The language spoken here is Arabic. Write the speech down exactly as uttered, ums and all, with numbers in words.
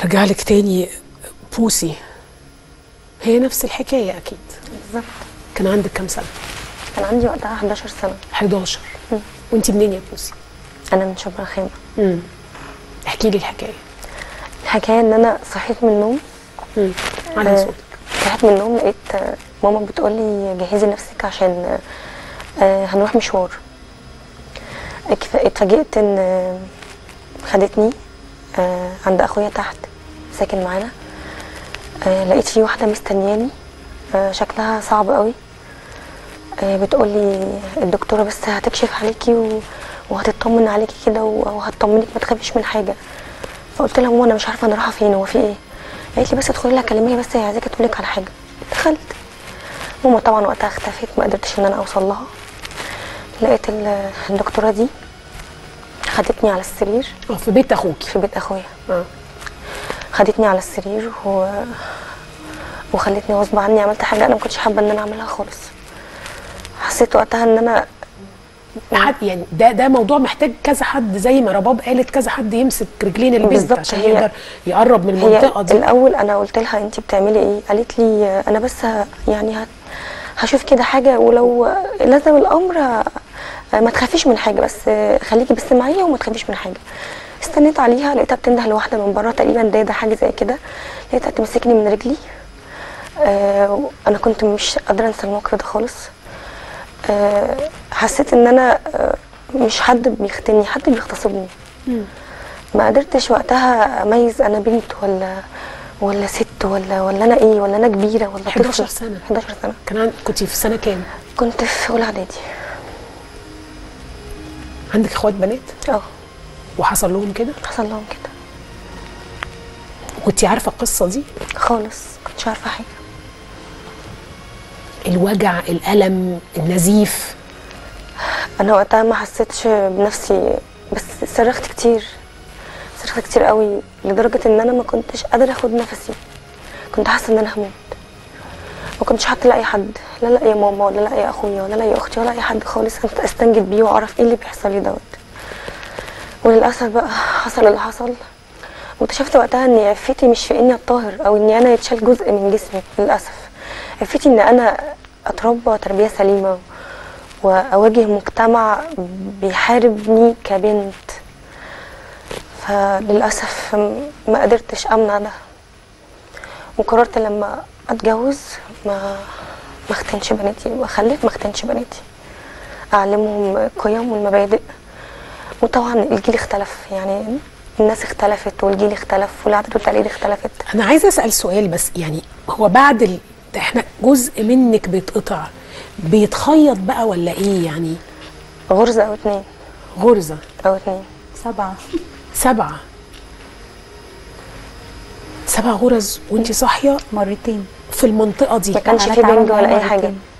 هرجع لك تاني. بوسي هي نفس الحكايه اكيد. بالظبط. كان عندك كام سنه؟ كان عندي وقتها حداشر سنه. حداشر. وانت منين يا بوسي؟ انا من شبرا خيمه. امم احكي لي الحكايه. الحكايه ان انا صحيت من النوم. امم على صوتك. صحيت من النوم لقيت ماما بتقول لي جهزي نفسك عشان آه هنروح مشوار. اتفاجئت ان خدتني آه عند اخويا تحت ساكن معانا. آه لقيت في واحده مستنياني آه شكلها صعب قوي. آه بتقول لي الدكتوره بس هتكشف عليكي وهتطمن عليكي كده وهتطمنك ما تخافيش من حاجه. فقلت لها ماما انا مش عارفه انا رايحه فين، هو في ايه؟ قالت لي بس ادخلي لها كلميها بس هي عايزاكي تقول لك على حاجه. دخلت. ماما طبعا وقتها اختفت ما قدرتش ان انا اوصل لها. لقيت الدكتوره دي خدتني على السرير. اه في بيت اخوكي؟ في بيت اخويا. اه خدتني على السرير و... وخلتني غصب عني عملت حاجه انا ما كنتش حابه ان انا اعملها خالص. حسيت وقتها ان انا حد يعني ده ده موضوع محتاج كذا حد زي ما رباب قالت كذا حد يمسك رجلين البنت عشان يقدر يقرب من المنطقه دي. الاول انا قلت لها انت بتعملي ايه؟ قالت لي انا بس يعني هشوف كده حاجه ولو لازم الامر ما تخافيش من حاجه بس خليكي بس معايا وما تخافيش من حاجه. استنيت عليها لقيتها بتنده لواحده من بره تقريبا داده حاجه زي كده. لقيتها تمسكني من رجلي. آه انا كنت مش قادره انسى الموقف ده خالص. آه حسيت ان انا آه مش حد بيختني، حد بيغتصبني. ما قدرتش وقتها اميز انا بنت ولا ولا ست ولا ولا انا ايه ولا انا كبيره ولا طفله. حداشر سنه. حداشر سنه. كان كنت في سنه كام؟ كنت في اولى اعدادي. عندك اخوات بنات؟ اه. وحصل لهم كده؟ حصل لهم كده. كنتي عارفه القصه دي؟ خالص كنتش عارفه حاجه. الوجع، الالم، النزيف؟ انا وقتها ما حسيتش بنفسي بس صرخت كتير. صرخت كتير قوي لدرجه ان انا ما كنتش قادره اخد نفسي. كنت حاسه ان انا هموت. ما كنتش حتى لاقي حد، لا لاقي ماما ولا لاقي اخويا ولا لاقي اختي ولا اي حد خالص استنجد بيه واعرف ايه اللي بيحصل لي دوت. وللاسف بقى حصل اللي حصل. واكتشفت وقتها ان عفتي مش في اني اتطهر او اني انا يتشال جزء من جسمي. للاسف عفتي ان انا اتربى تربيه سليمه واواجه مجتمع بيحاربني كبنت. فللاسف ما قدرتش امنع ده وقررت لما اتجوز ما ما اختنش بناتي واخلف ما اختنش بناتي، اعلمهم القيم والمبادئ. وطبعا الجيل اختلف، يعني الناس اختلفت والجيل اختلف والعادات والتقاليد اختلفت. انا عايزه اسال سؤال بس، يعني هو بعد ال... احنا جزء منك بيتقطع بيتخيط بقى ولا ايه يعني؟ غرزه او اتنين. غرزه او اتنين. سبعه. سبعه. سبع غرز وانتي صاحيه؟ مرتين في المنطقه دي ما كانش في بنج ولا اي حاجه.